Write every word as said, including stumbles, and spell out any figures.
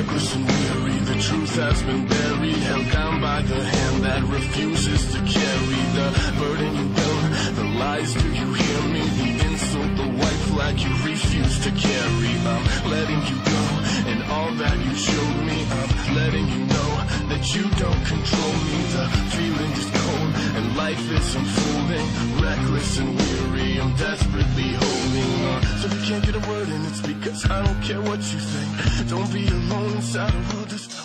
reckless and weary. The truth has been buried, held down by the hand that refuses to carry the burden you build. The lies, do you hear me? The insult, the white flag you refuse to carry. I'm letting you go, and all that you showed me, I'm letting you know that you don't control me. The feeling is cold, and life is unfolding, reckless and weary. I'm desperately holding on. So if you can't get a word in, it's because I don't care what you think. Don't be alone inside a world that's